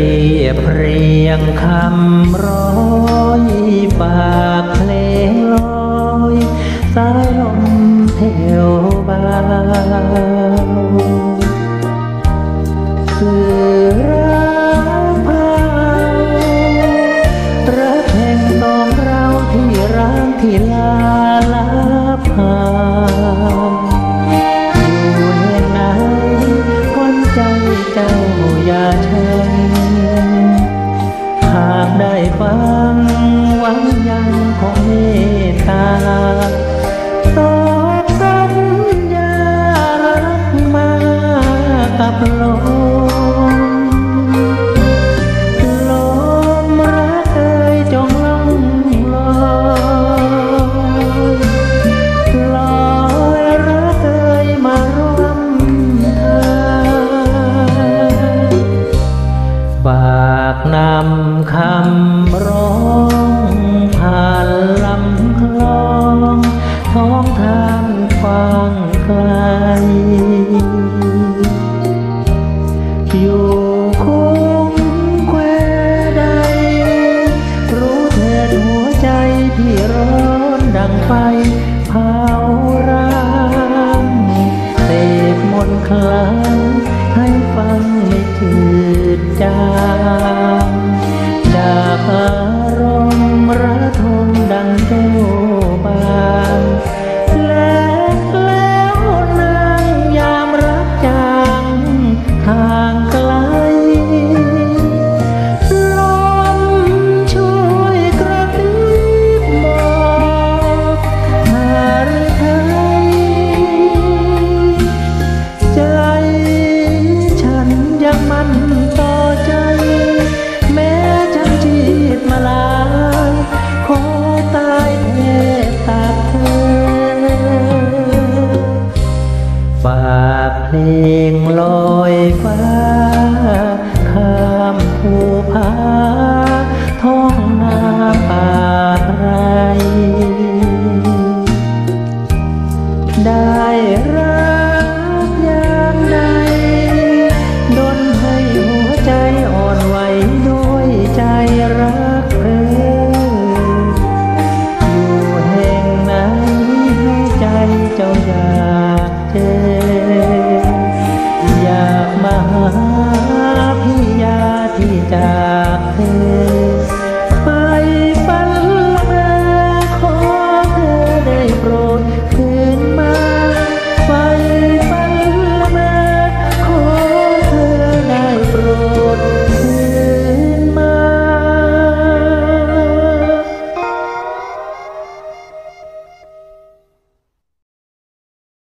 รียบเรียงคำร้อยฝากเพลงลอยสายลมเที่ยวเบาสื่อรักพารักแห่งสองเราที่ร้างที่ลาลับหาอยู่แห่งไหนคนใจเจ้าอย่าเฉยหากได้ฟังหวังยังคงเมตตาตอบสัญญารักมากับลมรักเอ่ยจงล่องลอยรักเอ่ยมาร่วมทางฝากนำคำร้องผ่านลำคลองท้องทางกว้างไกลอยู่คุ้งแควใดรู้เถิดหัวใจที่ร้อนดังไฟเผาร้างเสพมนต์คลังให้ฟังไม่จืดจางจากอารมณ์ระทมดังแก้วบานแล้วนางยามรักจางทางไกลลมช่วยกระซิบบอกหาหรือไทยใจฉันยังมั่นต่อใจแม้ฉันชีดมาลายขอตายแทบตากเธอฝากเพลงลอยฟ้าข้ามภูผา